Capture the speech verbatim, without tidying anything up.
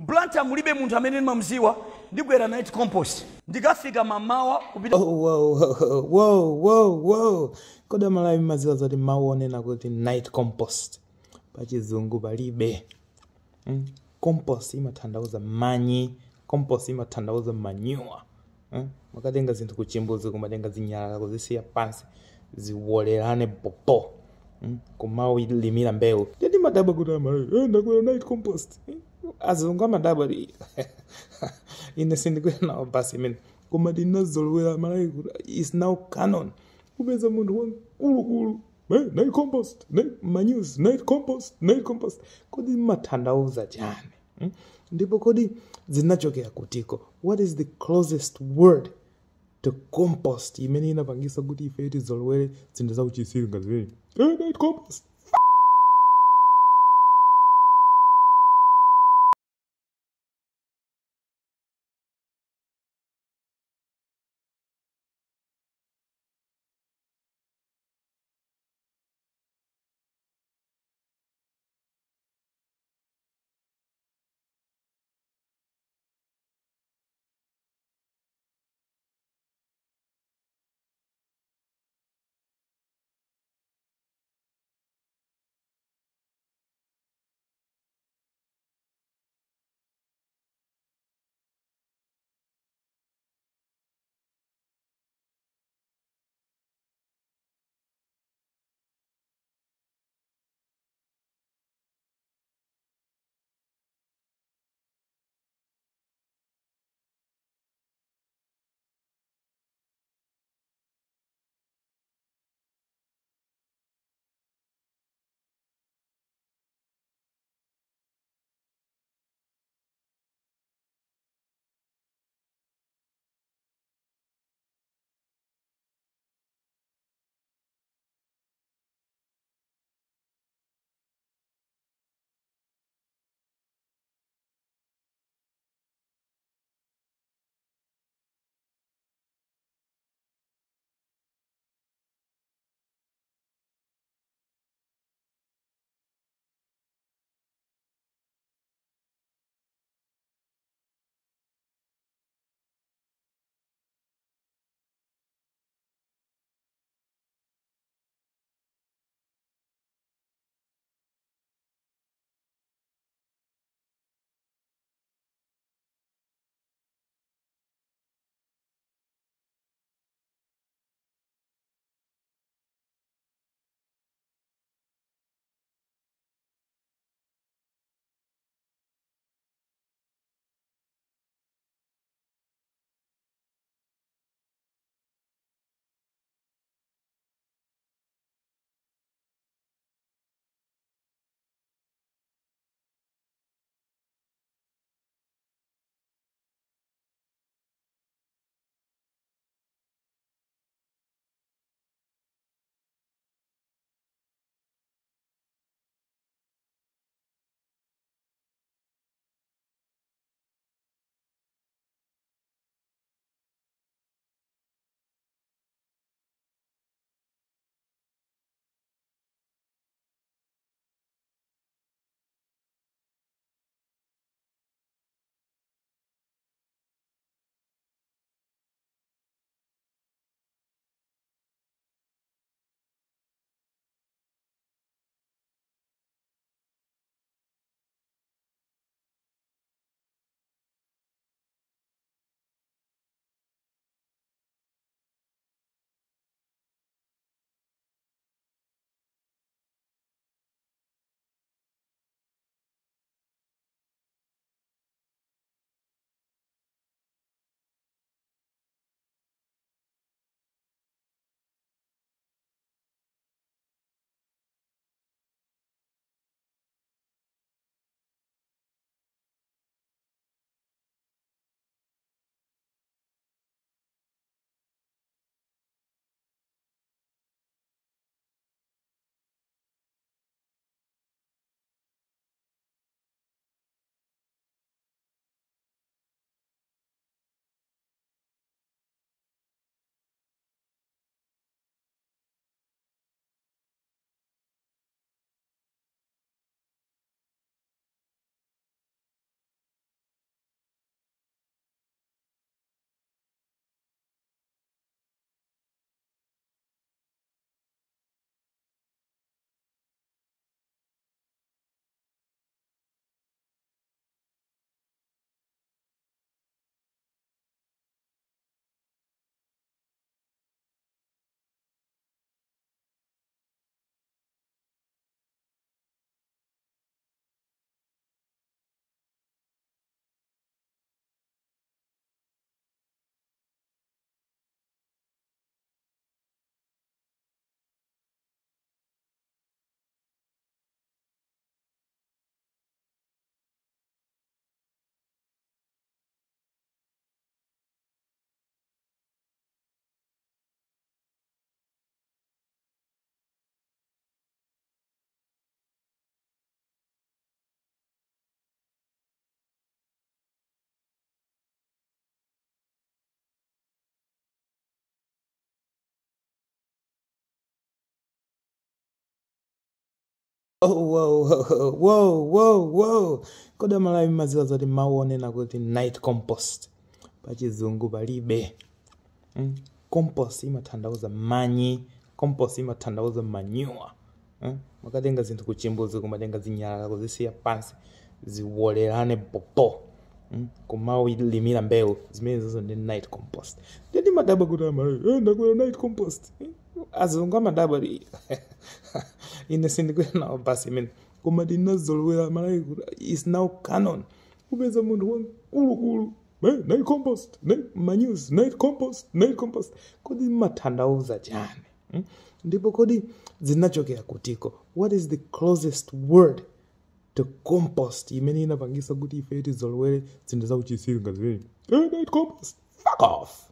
Blanta mulibe muntu amene nimamziwa ndibwera night compost ndikafika mamawa kupita. Oh, wow, wow, wow, wow, wow. Koda malawi maziwa zoti maonena kuti night compost pachizungu palibe. Mm? Compost imatanthauza manyi, compost imatanthauza manure. Mm? Makatenga zinthu kuchimbuzi kumatenga zinyala kuzisiya pansi ziwolerane popo. Mm? Kumawu limira mbewu. Ndi madaba kuti amalawi, eh ndakwera night compost. Azungu amadaba li. Ine sindikwera nawo basi imene. Koma tinazolowera malawi is now canon. Kupeza munthu wankulu-kulu. Hey, night compost, night manures, night compost, night compost. Kodi matanthauza chani? Hmm? Ndipo kodi zinachokera kutiko. What is the closest word to compost? Imene inapangisa kuti ife tizolowere zinthu za uchisiri ngazimene. Hey, night compost. Oh, whoa, whoa, whoa, whoa, whoa. Koda malawi maziwa zoti mawu onena kuti night compost. Pachizungu palibe. Mm? Compost imatanthauza manyi. Compost imatanthauza manure. Mm? Makatenga zinthu kuchimbuzi kumatenga zinyala kuzisiya pansi ziwolerane popo. Mm? Kumawu limira mbewu zimene zizo ndi night compost. Ndi madaba kuti amalawi eh ndakwera night compost. Azungu amadaba li ine sindikwera nawo basi imene koma tinazolowera malawi is now canon. Kupeza munthu wankulunkulu eh night compost manures night compost night compost kodi matanthauza chani? Hmm? Ndipo kodi zinachokera kutiko? What is the closest word to compost imene inapangisa kuti ife tizolowere zinthu za uchisiri ngazimene eh night compost? Fuck off.